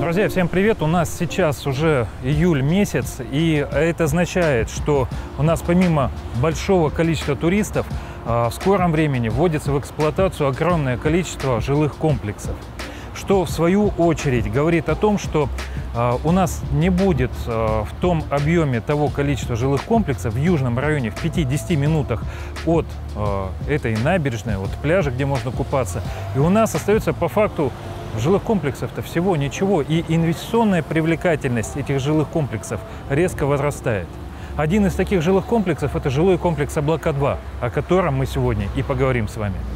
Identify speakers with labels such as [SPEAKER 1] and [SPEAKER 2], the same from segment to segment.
[SPEAKER 1] Друзья, всем привет! У нас сейчас уже июль месяц, и это означает, что у нас помимо большого количества туристов в скором времени вводится в эксплуатацию огромное количество жилых комплексов, что в свою очередь говорит о том, что у нас не будет в том объеме того количества жилых комплексов в южном районе в 5-10 минутах от этой набережной, от пляжа, где можно купаться. И у нас остается по факту жилых комплексов-то всего ничего, и инвестиционная привлекательность этих жилых комплексов резко возрастает. Один из таких жилых комплексов – это жилой комплекс «Облака-2», о котором мы сегодня и поговорим с вами.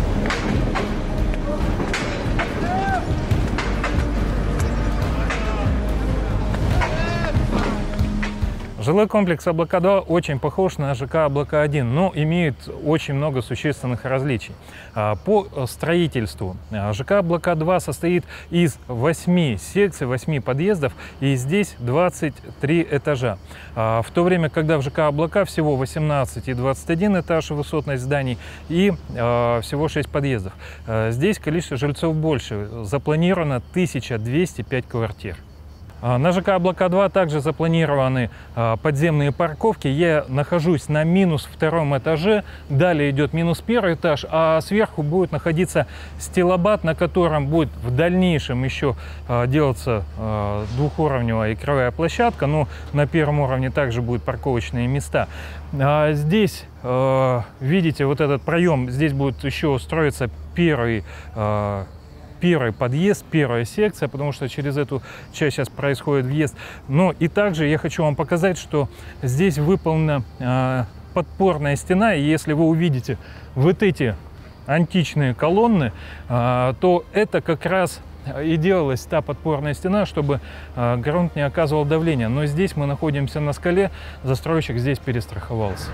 [SPEAKER 1] Жилой комплекс «Облака-2» очень похож на ЖК «Облака-1», но имеет очень много существенных различий. По строительству ЖК «Облака-2» состоит из 8 секций, 8 подъездов, и здесь 23 этажа. В то время, когда в ЖК «Облака» всего 18 и 21 этаж высотность зданий и всего 6 подъездов. Здесь количество жильцов больше, запланировано 1205 квартир. На ЖК «Облака-2» также запланированы подземные парковки. Я нахожусь на -2 этаже, далее идет -1 этаж, а сверху будет находиться стилобат, на котором будет в дальнейшем еще делаться двухуровневая игровая площадка, но на первом уровне также будут парковочные места. Здесь, видите, вот этот проем, здесь будет еще строиться первый подъезд, первая секция, потому что через эту часть сейчас происходит въезд. Но и также я хочу вам показать, что здесь выполнена подпорная стена, и если вы увидите вот эти античные колонны, то это как раз и делалась та подпорная стена, чтобы грунт не оказывал давления. Но здесь мы находимся на скале, застройщик здесь перестраховался.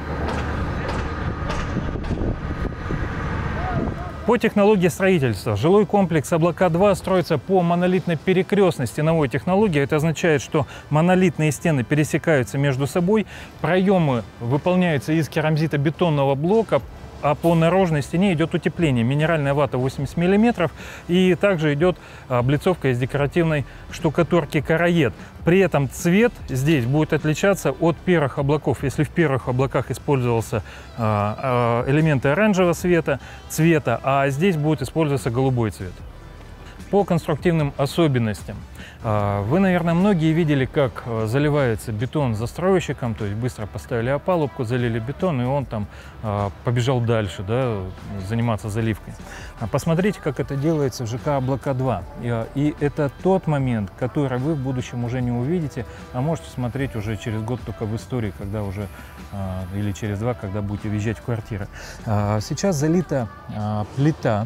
[SPEAKER 1] По технологии строительства жилой комплекс «Облака-2» строится по монолитно-перекрестной стеновой технологии. Это означает, что монолитные стены пересекаются между собой, проемы выполняются из керамзитобетонного блока, а по наружной стене идет утепление, минеральная вата 80 мм, и также идет облицовка из декоративной штукатурки «Караед». При этом цвет здесь будет отличаться от первых облаков. Если в первых облаках использовался элементы оранжевого цвета, а здесь будет использоваться голубой цвет. По конструктивным особенностям. Вы, наверное, многие видели, как заливается бетон застройщиком, то есть быстро поставили опалубку, залили бетон, и он там побежал дальше, да, заниматься заливкой. Посмотрите, как это делается в ЖК «Облака-2». И это тот момент, который вы в будущем уже не увидите, а можете смотреть уже через год только в истории, когда уже, или через 2, когда будете въезжать в квартиры. Сейчас залита плита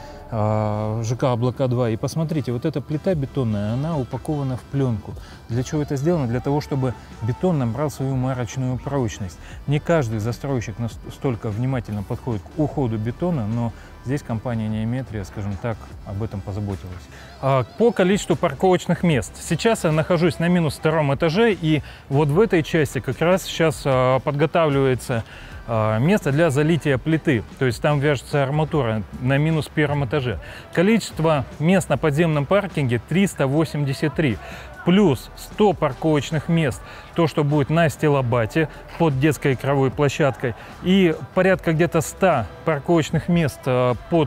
[SPEAKER 1] ЖК «Облака-2». И посмотрите, вот эта плита бетонная, она упакована в пленку. Для чего это сделано? Для того, чтобы бетон набрал свою марочную прочность. Не каждый застройщик настолько внимательно подходит к уходу бетона, но здесь компания Неометрия, скажем так, об этом позаботилась. По количеству парковочных мест. Сейчас я нахожусь на -2 этаже, и вот в этой части как раз сейчас подготавливается место для залития плиты, то есть там вяжется арматура на -1 этаже. Количество мест на подземном паркинге 383, плюс 100 парковочных мест, то, что будет на стилобате под детской игровой площадкой, и порядка где-то 100 парковочных мест под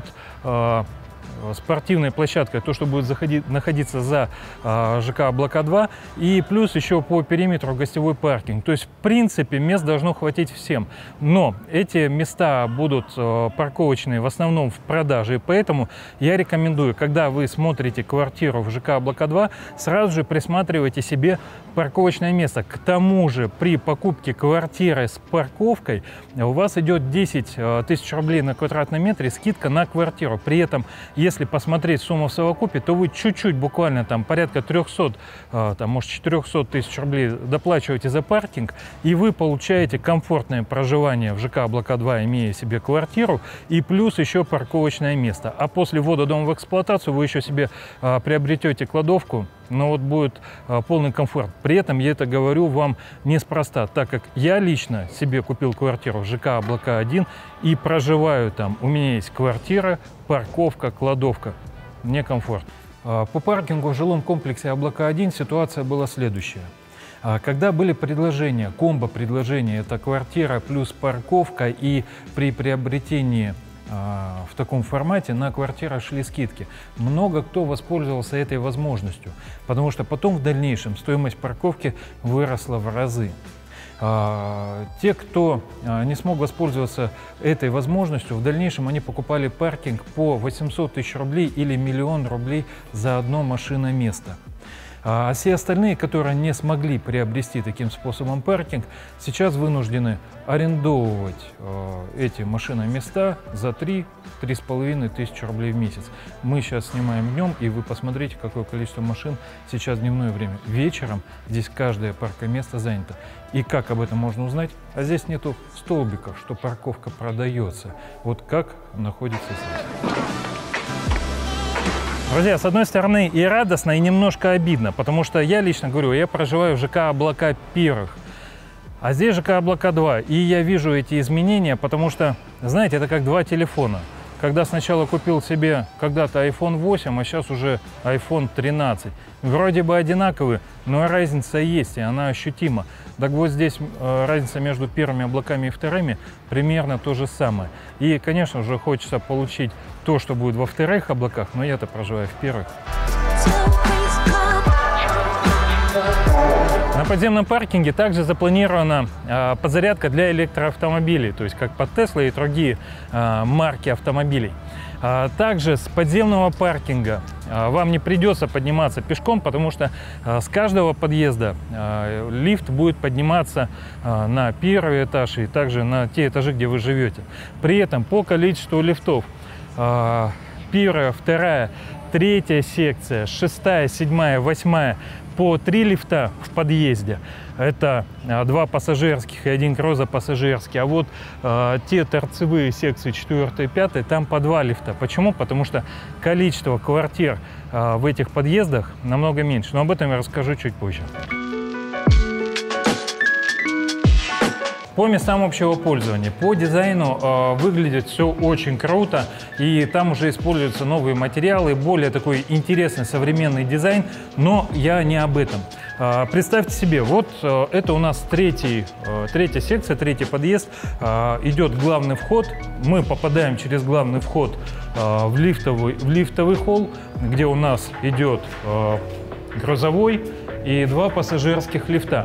[SPEAKER 1] спортивной площадкой, то, что будет находиться за ЖК «Облака-2», и плюс еще по периметру гостевой паркинг. То есть, в принципе, мест должно хватить всем. Но эти места будут парковочные в основном в продаже, и поэтому я рекомендую, когда вы смотрите квартиру в ЖК «Облака-2», сразу же присматривайте себе парковочное место. К тому же, при покупке квартиры с парковкой у вас идет 10 тысяч рублей на квадратный метр и скидка на квартиру. При этом, если посмотреть сумму в совокупе, то вы чуть-чуть, буквально там порядка 300, там, может 400 тысяч рублей доплачиваете за паркинг, и вы получаете комфортное проживание в ЖК «Облака-2», имея себе квартиру, и плюс еще парковочное место. А после ввода дома в эксплуатацию вы еще себе приобретете кладовку, но вот будет полный комфорт. При этом я это говорю вам неспроста, так как я лично себе купил квартиру в ЖК «Облака-1» и проживаю там. У меня есть квартира, парковка, кладовка. Мне комфортно. По паркингу в жилом комплексе «Облака-1» ситуация была следующая. Когда были предложения, комбо-предложения, это квартира плюс парковка, и при приобретении в таком формате на квартиры шли скидки, много кто воспользовался этой возможностью, потому что потом в дальнейшем стоимость парковки выросла в разы. Те, кто не смог воспользоваться этой возможностью, в дальнейшем они покупали паркинг по 800 тысяч рублей или 1 000 000 рублей за одно машиноместо. А все остальные, которые не смогли приобрести таким способом паркинг, сейчас вынуждены арендовывать эти машиноместа за 3–3,5 тысячи рублей в месяц. Мы сейчас снимаем днем, и вы посмотрите, какое количество машин сейчас в дневное время. Вечером здесь каждое паркоместо занято. И как об этом можно узнать? А здесь нету столбиков, что парковка продается. Вот как находится здесь. Друзья, с одной стороны и радостно, и немножко обидно, потому что я лично говорю, я проживаю в ЖК «Облака» первых, а здесь ЖК «Облака-2», и я вижу эти изменения, потому что, знаете, это как два телефона. Когда сначала купил себе когда-то iPhone 8, а сейчас уже iPhone 13. Вроде бы одинаковые, но разница есть, и она ощутима. Так вот здесь разница между первыми облаками и вторыми примерно то же самое. И, конечно же, хочется получить то, что будет во вторых облаках, но я-то проживаю в первых. На подземном паркинге также запланирована подзарядка для электроавтомобилей, то есть как под Tesla и другие марки автомобилей. Также с подземного паркинга вам не придется подниматься пешком, потому что с каждого подъезда лифт будет подниматься на первый этаж и также на те этажи, где вы живете. При этом по количеству лифтов первая, вторая, третья секция, 6-я, 7-я, 8-я, по 3 лифта в подъезде. Это 2 пассажирских и 1 грузопассажирский. А вот те торцевые секции 4 и 5, там по 2 лифта. Почему? Потому что количество квартир в этих подъездах намного меньше. Но об этом я расскажу чуть позже. По местам общего пользования, по дизайну выглядит все очень круто, и там уже используются новые материалы, более такой интересный современный дизайн, но я не об этом. Представьте себе, вот это у нас третья секция, третий подъезд, идет главный вход, мы попадаем через главный вход в лифтовый холл, где у нас идет грузовой и 2 пассажирских лифта.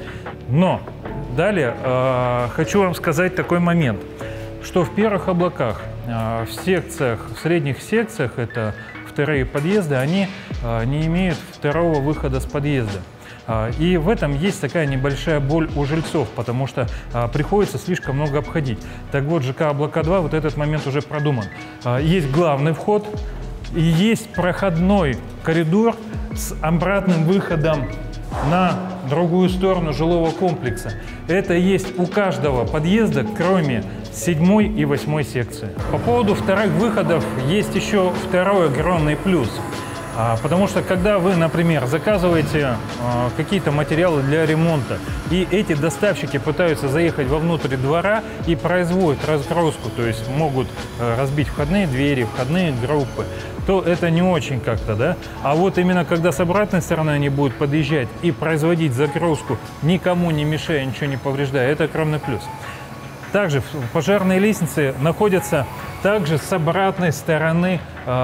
[SPEAKER 1] Но далее хочу вам сказать такой момент, что в первых облаках, в средних секциях, это вторые подъезды, они не имеют второго выхода с подъезда. И в этом есть такая небольшая боль у жильцов, потому что приходится слишком много обходить. Так вот, ЖК «Облака-2» вот этот момент уже продуман. Есть главный вход и есть проходной коридор с обратным выходом на другую сторону жилого комплекса. Это есть у каждого подъезда, кроме 7-й и 8-й секции. По поводу вторых выходов есть еще второй огромный плюс. Потому что когда вы, например, заказываете какие-то материалы для ремонта, и эти доставщики пытаются заехать вовнутрь двора и производят разгрузку, то есть могут разбить входные двери, входные группы, то это не очень как-то, да? А вот именно когда с обратной стороны они будут подъезжать и производить загрузку, никому не мешая, ничего не повреждая, это огромный плюс. Также пожарные лестницы находятся также с обратной стороны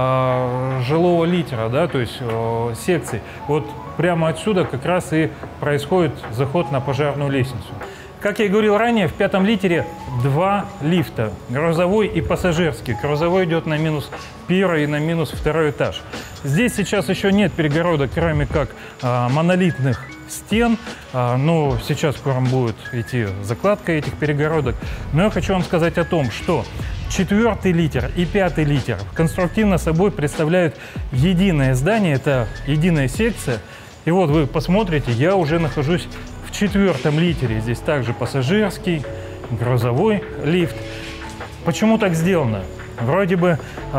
[SPEAKER 1] жилого литера, да, то есть секции. Вот прямо отсюда как раз и происходит заход на пожарную лестницу. Как я и говорил ранее, в 5-м литере 2 лифта, грузовой и пассажирский. Грузовой идет на -1 и на -2 этаж. Здесь сейчас еще нет перегородок, кроме как монолитных стен, но сейчас скоро будет идти закладка этих перегородок. Но я хочу вам сказать о том, что 4-й литер и 5-й литер конструктивно собой представляют единое здание, это единая секция. И вот вы посмотрите, я уже нахожусь в 4-м литере. Здесь также пассажирский, грузовой лифт. Почему так сделано? Вроде бы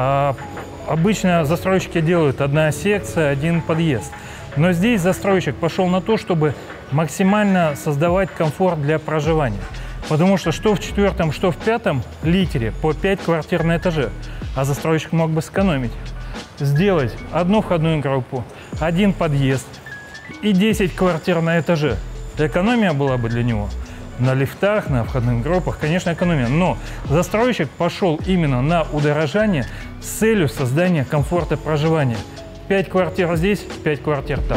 [SPEAKER 1] обычно застройщики делают одна секция, один подъезд. Но здесь застройщик пошел на то, чтобы максимально создавать комфорт для проживания. Потому что в 4-м, что в 5-м литере по 5 квартир на этаже, а застройщик мог бы сэкономить. сделать одну входную группу, один подъезд и 10 квартир на этаже. Экономия была бы для него. На лифтах, на входных группах, конечно, экономия. Но застройщик пошел именно на удорожание с целью создания комфорта проживания. 5 квартир здесь, 5 квартир там.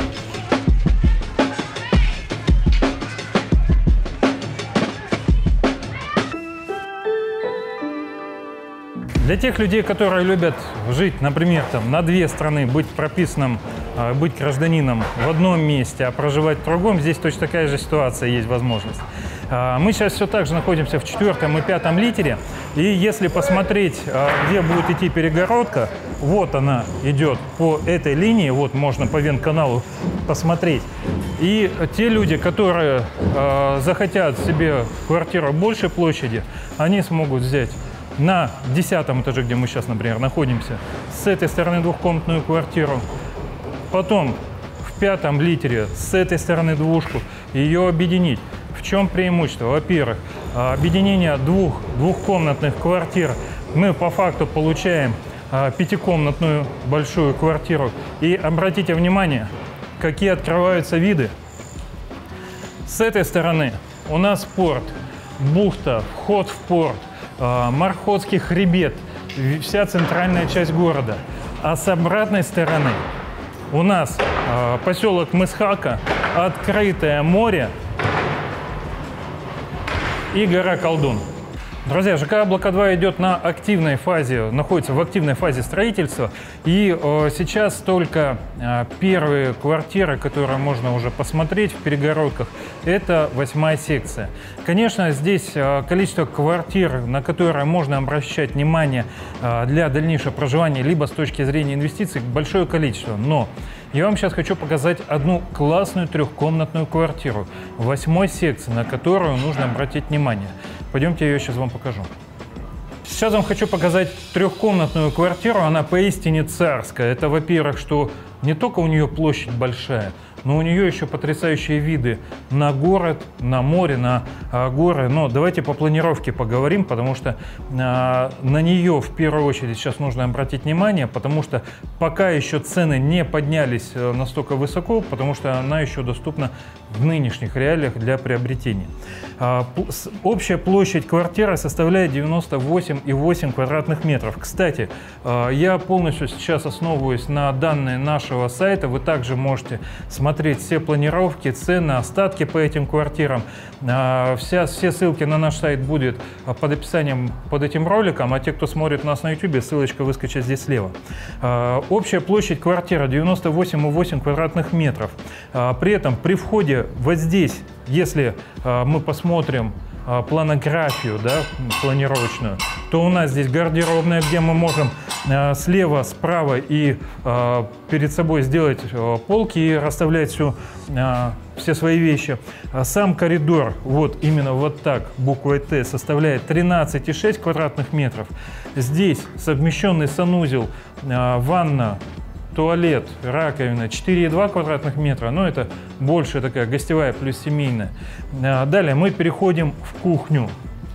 [SPEAKER 1] Для тех людей, которые любят жить, например, там, на 2 страны, быть прописанным, быть гражданином в одном месте, а проживать в другом, здесь точно такая же ситуация, есть возможность. Мы сейчас все так же находимся в 4-м и 5-м литере, и если посмотреть, где будет идти перегородка, вот она идет по этой линии, вот можно по Венканалу посмотреть. И те люди, которые захотят себе квартиру большей площади, они смогут взять на 10-м этаже, где мы сейчас, например, находимся, с этой стороны двухкомнатную квартиру, потом в 5-м литере с этой стороны двушку, ее объединить. В чем преимущество? Во-первых, объединение двухкомнатных квартир мы по факту получаем 5-комнатную большую квартиру. И обратите внимание, какие открываются виды. С этой стороны у нас порт, бухта, вход в порт, Мархотский хребет, вся центральная часть города. А с обратной стороны у нас поселок Мысхака, открытое море и гора Колдун. Друзья, ЖК «Облака-2» идет на активной фазе, находится в активной фазе строительства. И сейчас только первые квартиры, которые можно уже посмотреть в перегородках, это 8-я секция. Конечно, здесь количество квартир, на которые можно обращать внимание для дальнейшего проживания, либо с точки зрения инвестиций, большое количество. Но я вам сейчас хочу показать одну классную 3-комнатную квартиру 8-й секции, на которую нужно обратить внимание. Пойдемте, я ее сейчас вам покажу. Сейчас вам хочу показать 3-комнатную квартиру, она поистине царская. Это, во-первых, что не только у нее площадь большая, но у нее еще потрясающие виды на город, на море, на горы. Но давайте по планировке поговорим, потому что на нее в первую очередь сейчас нужно обратить внимание, потому что пока еще цены не поднялись настолько высоко, потому что она еще доступна в нынешних реалиях для приобретения. Общая площадь квартиры составляет 98,8 квадратных метров. Кстати, я полностью сейчас основываюсь на данные нашего сайта. Вы также можете смотреть все планировки, цены, остатки по этим квартирам. Все ссылки на наш сайт будут под описанием под этим роликом, а те, кто смотрит нас на YouTube, ссылочка выскочит здесь слева. Общая площадь квартиры 98,8 квадратных метров. При этом при входе вот здесь, если мы посмотрим планографию, да, планировочную, то у нас здесь гардеробная, где мы можем слева, справа и перед собой сделать полки и расставлять все свои вещи. Сам коридор, вот именно вот так, буквой Т, составляет 13,6 квадратных метров. Здесь совмещенный санузел, ванна, туалет, раковина 4,2 квадратных метра, но это больше такая гостевая плюс семейная. Далее мы переходим в кухню.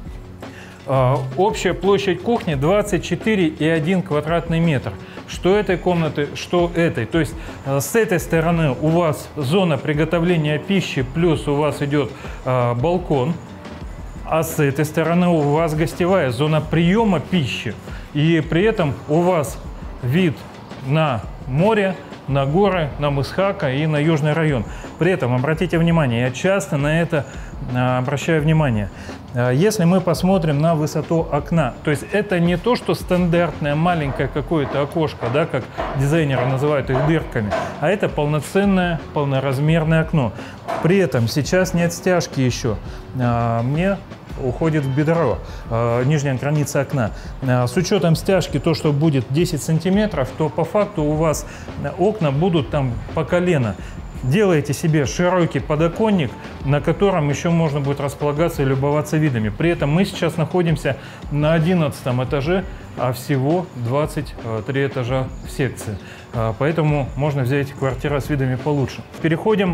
[SPEAKER 1] Общая площадь кухни 24,1 квадратный метр. Что этой комнаты, что этой. То есть с этой стороны у вас зона приготовления пищи, плюс у вас идет балкон. А с этой стороны у вас гостевая зона приема пищи. И при этом у вас вид на море, на горы, на Мысхака и на южный район. При этом, обратите внимание, я часто на это обращаю внимание. Если мы посмотрим на высоту окна, то есть это не то, что стандартное маленькое какое-то окошко, да, как дизайнеры называют их дырками, а это полноценное, полноразмерное окно. При этом сейчас нет стяжки еще. Мне уходит в бедро, нижняя граница окна. С учетом стяжки, то, что будет 10 сантиметров, то по факту у вас окна будут там по колено. Делаете себе широкий подоконник, на котором еще можно будет располагаться и любоваться видами. При этом мы сейчас находимся на 11 этаже, а всего 23 этажа в секции. Поэтому можно взять квартиру с видами получше. Переходим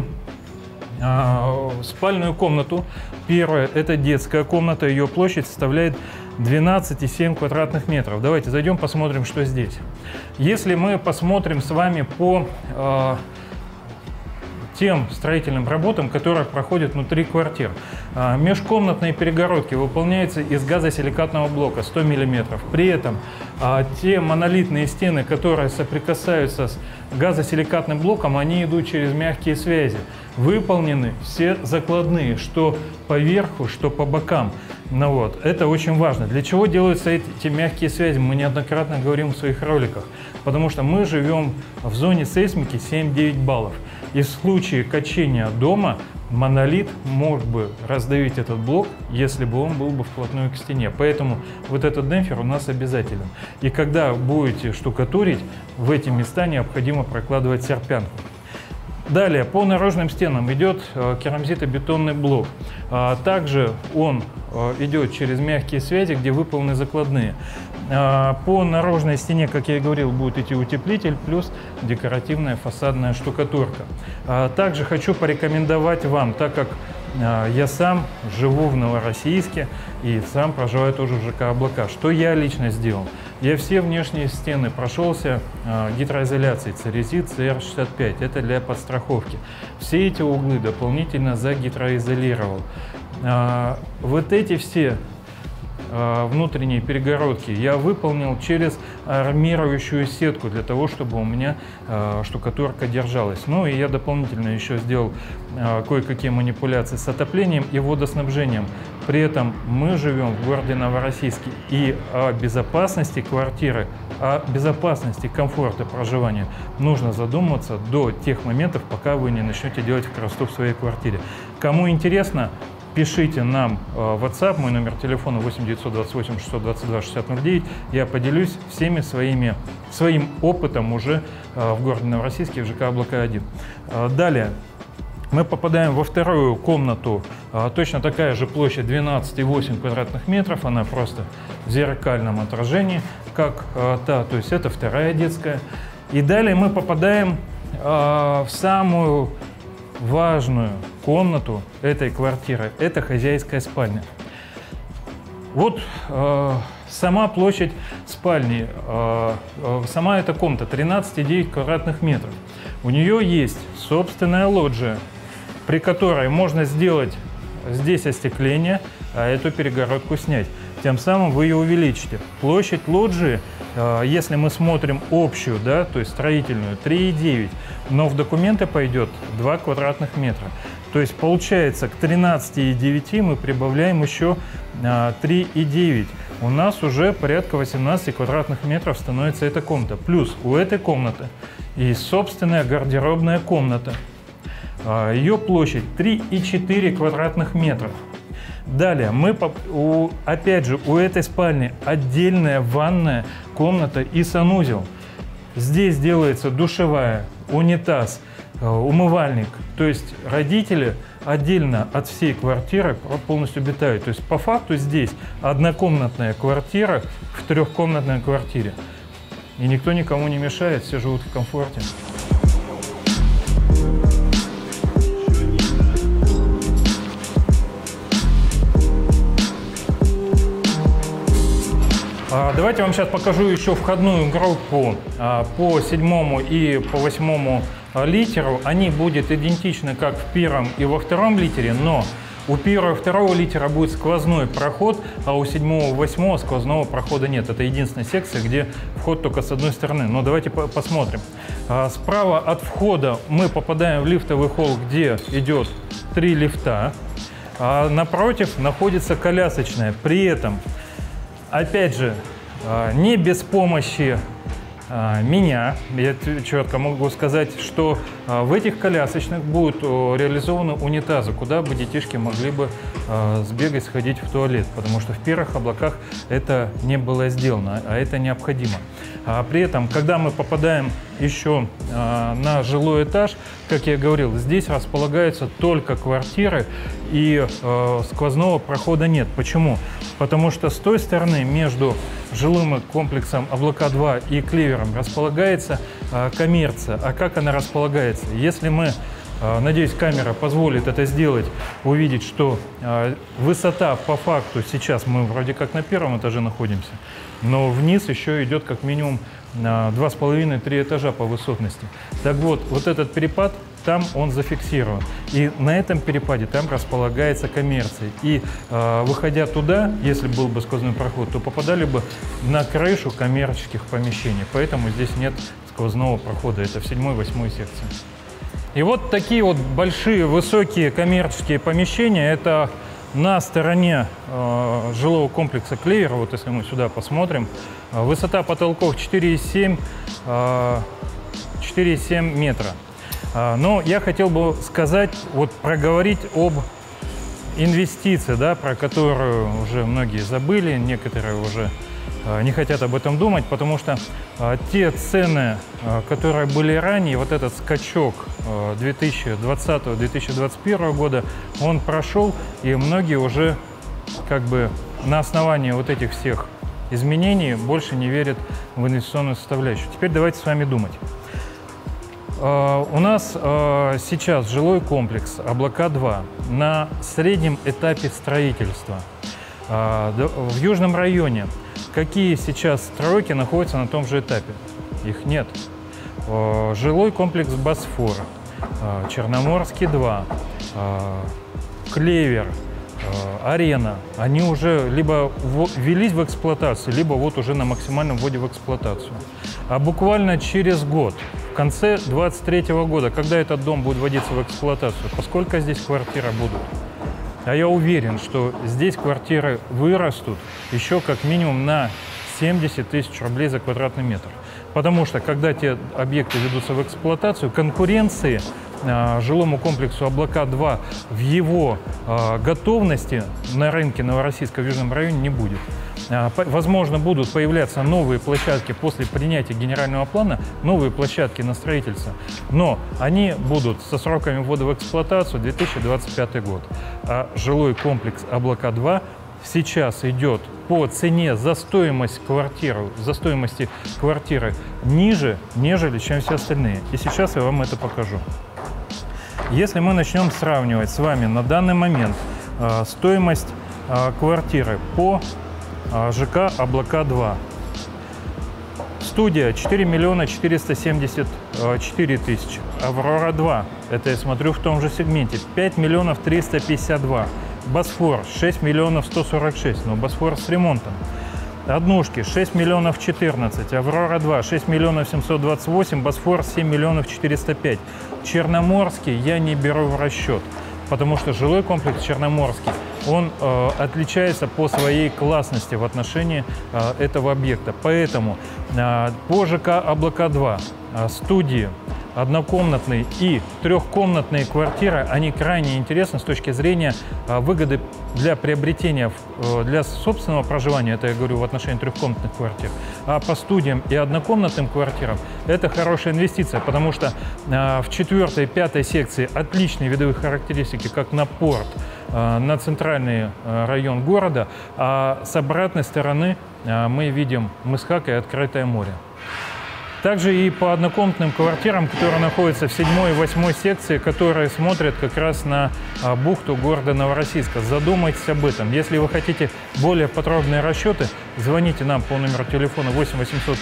[SPEAKER 1] в спальную комнату. Первая – это детская комната. Ее площадь составляет 12,7 квадратных метров. Давайте зайдем, посмотрим, что здесь. Если мы посмотрим с вами по тем строительным работам, которые проходят внутри квартир. Межкомнатные перегородки выполняются из газосиликатного блока 100 мм. При этом те монолитные стены, которые соприкасаются с газосиликатным блоком, они идут через мягкие связи. Выполнены все закладные, что по верху, что по бокам. Ну вот, это очень важно. Для чего делаются эти мягкие связи? Мы неоднократно говорим в своих роликах. Потому что мы живем в зоне сейсмики 7-9 баллов. И в случае качения дома монолит мог бы раздавить этот блок, если бы он был бы вплотную к стене. Поэтому вот этот демпфер у нас обязателен. И когда будете штукатурить, в эти места необходимо прокладывать серпянку. Далее, по наружным стенам идет керамзитобетонный блок. Также он идет через мягкие связи, где выполнены закладные. По наружной стене, как я и говорил, будет идти утеплитель плюс декоративная фасадная штукатурка. Также хочу порекомендовать вам, так как я сам живу в Новороссийске и сам проживаю тоже в ЖК «Облака». Что я лично сделал? Я все внешние стены прошелся гидроизоляцией Церезит CR65. Это для подстраховки. Все эти углы дополнительно загидроизолировал. Вот эти все внутренние перегородки я выполнил через армирующую сетку, для того, чтобы у меня штукатурка держалась. Ну и я дополнительно еще сделал кое-какие манипуляции с отоплением и водоснабжением. При этом мы живем в городе Новороссийске, и о безопасности квартиры, о безопасности, комфорта проживания нужно задуматься до тех моментов, пока вы не начнете делать красоту в своей квартире. Кому интересно, пишите нам в WhatsApp, мой номер телефона 8 928 622 6009. Я поделюсь своим опытом уже в городе Новороссийске, в ЖК «Облака-1». Далее мы попадаем во вторую комнату. Точно такая же площадь 12,8 квадратных метров. Она просто в зеркальном отражении, как та. То есть это вторая детская. И далее мы попадаем в самую важную комнату этой квартиры. Это хозяйская спальня. Вот сама площадь спальни, сама эта комната 13,9 квадратных метров. У нее есть собственная лоджия, при которой можно сделать здесь остекление, а эту перегородку снять. Тем самым вы ее увеличите. Площадь лоджии, если мы смотрим общую, да, то есть строительную, 3,9, но в документы пойдет 2 квадратных метра. То есть получается к 13,9 мы прибавляем еще 3,9. У нас уже порядка 18 квадратных метров становится эта комната. Плюс у этой комнаты есть собственная гардеробная комната. Ее площадь 3,4 квадратных метров. Далее, опять же, у этой спальни отдельная ванная комната и санузел. Здесь делается душевая, унитаз, умывальник. То есть родители отдельно от всей квартиры полностью обитают. То есть по факту здесь однокомнатная квартира в трехкомнатной квартире. И никто никому не мешает, все живут в комфорте. Давайте я вам сейчас покажу еще входную группу по 7 и по 8 литеру. Они будут идентичны как в первом и во втором литере, но у первого и второго литера будет сквозной проход, а у 7 и 8 сквозного прохода нет. Это единственная секция, где вход только с одной стороны. Но давайте посмотрим. Справа от входа мы попадаем в лифтовый холл, где идет 3 лифта. А напротив находится колясочная. При этом, опять же, не без помощи меня, я четко могу сказать, что в этих колясочных будут реализованы унитазы, куда бы детишки могли бы сбегать, сходить в туалет, потому что в первых облаках это не было сделано, а это необходимо. При этом, когда мы попадаем еще на жилой этаж, как я говорил, здесь располагаются только квартиры, и сквозного прохода нет. Почему? Потому что с той стороны между жилым комплексом «Облака-2» и «Клевером» располагается коммерция. А как она располагается? Если мы Надеюсь, камера позволит это сделать, увидеть, что высота по факту, сейчас мы вроде как на первом этаже находимся, но вниз еще идет как минимум 2,5-3 этажа по высотности. Так вот, вот этот перепад, там он зафиксирован. И на этом перепаде там располагается коммерция. И выходя туда, если был бы сквозной проход, то попадали бы на крышу коммерческих помещений. Поэтому здесь нет сквозного прохода. Это в 7-8 секции. И вот такие вот большие, высокие коммерческие помещения. Это на стороне жилого комплекса «Клевер». Вот если мы сюда посмотрим. Высота потолков 4,7 метра. Но я хотел бы сказать, вот проговорить об инвестиции, да, про которую уже многие забыли, некоторые уже не хотят об этом думать, потому что те цены, которые были ранее, вот этот скачок 2020-2021 года, он прошел, и многие уже как бы на основании вот этих всех изменений больше не верят в инвестиционную составляющую. Теперь давайте с вами думать. У нас сейчас жилой комплекс «Облака-2» на среднем этапе строительства. В Южном районе какие сейчас стройки находятся на том же этапе? Их нет. Жилой комплекс «Босфор», Черноморский-2, «Клевер», «Арена», они уже либо ввелись в эксплуатацию, либо вот уже на максимальном вводе в эксплуатацию. А буквально через год, в конце 2023 года, когда этот дом будет вводиться в эксплуатацию, поскольку здесь квартиры будут? А я уверен, что здесь квартиры вырастут еще как минимум на 70 тысяч рублей за квадратный метр. Потому что, когда те объекты ведутся в эксплуатацию, конкуренции жилому комплексу «Облака-2» в его готовности на рынке Новороссийска в Южном районе не будет. Возможно, будут появляться новые площадки после принятия генерального плана, новые площадки на строительство, но они будут со сроками ввода в эксплуатацию 2025 год. А жилой комплекс «Облака-2» сейчас идет по цене за стоимость квартиры ниже, нежели чем все остальные. И сейчас я вам это покажу. Если мы начнем сравнивать с вами на данный момент стоимость квартиры по ЖК «Облака-2». Студия 4 миллиона 474 тысячи. «Аврора-2», это я смотрю в том же сегменте, 5 миллионов 352. «Босфор» 6 миллионов 146, но «Босфор» с ремонтом. Однушки 6 миллионов 14, «Аврора-2» 6 миллионов 728, «Босфор» 7 миллионов 405. Черноморский я не беру в расчет, потому что жилой комплекс Черноморский, он отличается по своей классности в отношении этого объекта. Поэтому по ЖК «Облака-2» студии, однокомнатные и трехкомнатные квартиры, они крайне интересны с точки зрения выгоды для приобретения для собственного проживания, это я говорю в отношении трехкомнатных квартир, а по студиям и однокомнатным квартирам это хорошая инвестиция, потому что в 4-й и 5-й секции отличные видовые характеристики, как на порт, на центральный район города, а с обратной стороны мы видим Мысхак и открытое море. Также и по однокомнатным квартирам, которые находятся в 7-й и 8-й секции, которые смотрят как раз на бухту города Новороссийска. Задумайтесь об этом. Если вы хотите более подробные расчеты, звоните нам по номеру телефона 8 800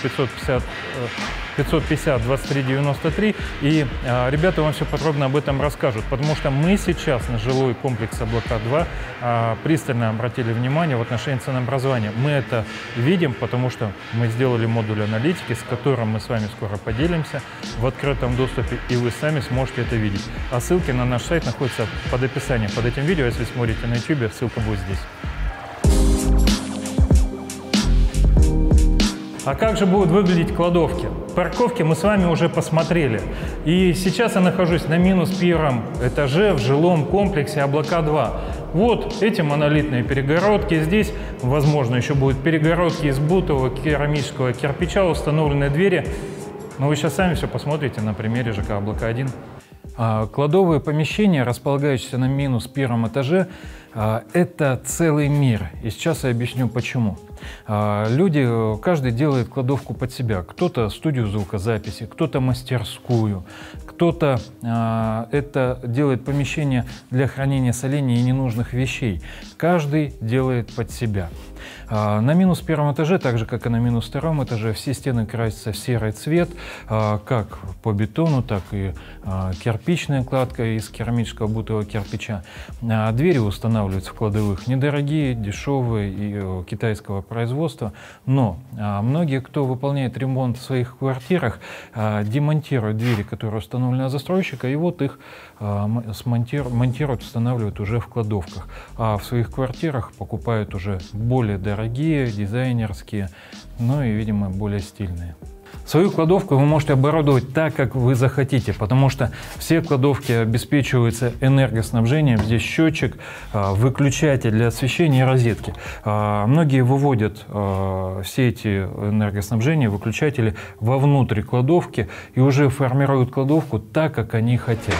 [SPEAKER 1] 550 23 93, и ребята вам все подробно об этом расскажут, потому что мы сейчас на жилой комплекс «Облака-2» пристально обратили внимание в отношении ценообразования. Мы это видим, потому что мы сделали модуль аналитики, с которым мы с вами скоро поделимся в открытом доступе, и вы сами сможете это видеть. А ссылки на наш сайт находятся под описанием под этим видео. Если смотрите на YouTube, ссылка будет здесь. А как же будут выглядеть кладовки? Парковки мы с вами уже посмотрели. И сейчас я нахожусь на -1 этаже в жилом комплексе «Облака-2». Вот эти монолитные перегородки. Здесь, возможно, еще будут перегородки из бутового керамического кирпича, установленные двери. Но вы сейчас сами все посмотрите на примере ЖК «Облака-1». Кладовые помещения, располагающиеся на -1 этаже, Это целый мир, и сейчас я объясню почему. Люди, каждый делает кладовку под себя. Кто-то студию звукозаписи, кто-то мастерскую, кто-то это делает помещение для хранения солений и ненужных вещей. Каждый делает под себя. На минус первом этаже, так же как и на минус втором этаже, все стены красятся в серый цвет, как по бетону, так и кирпичная кладка из керамического бутового кирпича. Двери устанавливаются в кладовых недорогие, дешевые и китайского производства, но многие, кто выполняет ремонт в своих квартирах, демонтируют двери, которые установлены у застройщика, и вот их монтируют, устанавливают уже в кладовках, а в своих квартирах покупают уже более дорогие, дизайнерские, ну и, видимо, более стильные. Свою кладовку вы можете оборудовать так, как вы захотите, потому что все кладовки обеспечиваются энергоснабжением. Здесь счетчик, выключатель для освещения и розетки. Многие выводят все эти энергоснабжения, выключатели вовнутрь кладовки и уже формируют кладовку так, как они хотят.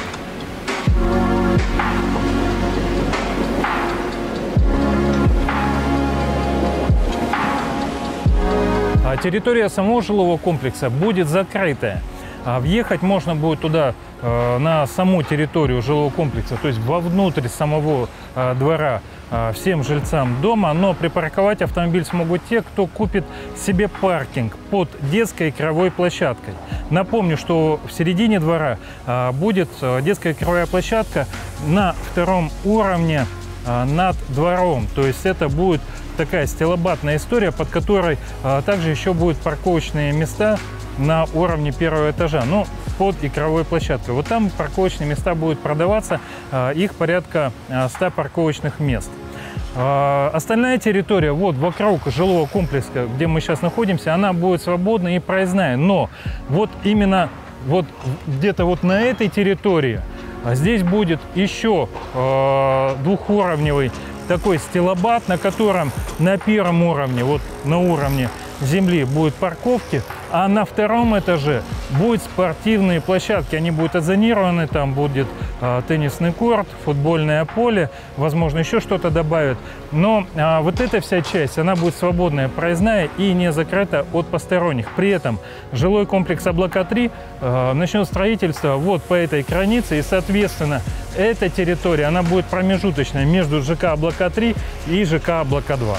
[SPEAKER 1] Территория самого жилого комплекса будет закрытая. Въехать можно будет туда, на саму территорию жилого комплекса, то есть вовнутрь самого двора, всем жильцам дома, но припарковать автомобиль смогут те, кто купит себе паркинг под детской игровой площадкой. Напомню, что в середине двора будет детская игровая площадка на втором уровне над двором, то есть это будет такая стилобатная история, под которой также еще будут парковочные места на уровне первого этажа, но под игровой площадкой. Вот там парковочные места будут продаваться, их порядка 100 парковочных мест. Остальная территория вот вокруг жилого комплекса, где мы сейчас находимся, она будет свободна и проездная, но вот именно вот где-то вот на этой территории здесь будет еще двухуровневый такой стилобат, на котором на первом уровне, вот на уровне земли будут парковки, а на втором этаже будут спортивные площадки. Они будут озонированы, там будет теннисный корт, футбольное поле, возможно, еще что-то добавят. Но вот эта вся часть, она будет свободная, проездная и не закрыта от посторонних. При этом жилой комплекс «Облака-3» начнет строительство вот по этой границе, и, соответственно, эта территория, она будет промежуточной между ЖК «Облака-3» и ЖК «Облака-2».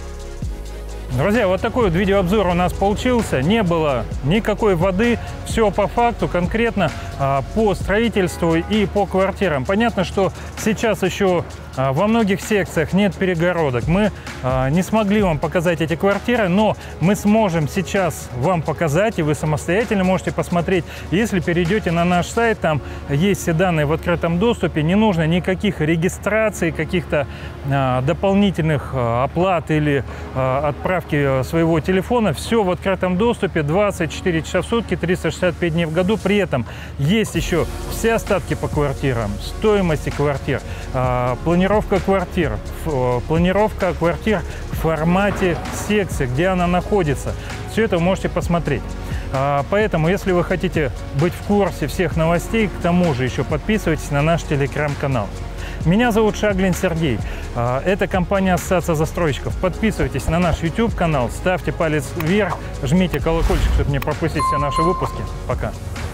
[SPEAKER 1] Друзья, вот такой вот видеообзор у нас получился. Не было никакой воды, все по факту, конкретно по строительству и по квартирам. Понятно, что сейчас еще во многих секциях нет перегородок. Мы не смогли вам показать эти квартиры, но мы сможем сейчас вам показать, и вы самостоятельно можете посмотреть. Если перейдете на наш сайт, там есть все данные в открытом доступе, не нужно никаких регистраций, каких-то дополнительных оплат или отправки своего телефона. Все в открытом доступе 24 часа в сутки, 365 дней в году. При этом есть еще все остатки по квартирам, стоимости квартир, планировка квартир в формате секции, где она находится. Все это вы можете посмотреть. Поэтому, если вы хотите быть в курсе всех новостей, к тому же еще подписывайтесь на наш телеграм-канал. Меня зовут Шаглин Сергей. Это компания «Ассоциация застройщиков». Подписывайтесь на наш YouTube-канал, ставьте палец вверх, жмите колокольчик, чтобы не пропустить все наши выпуски. Пока.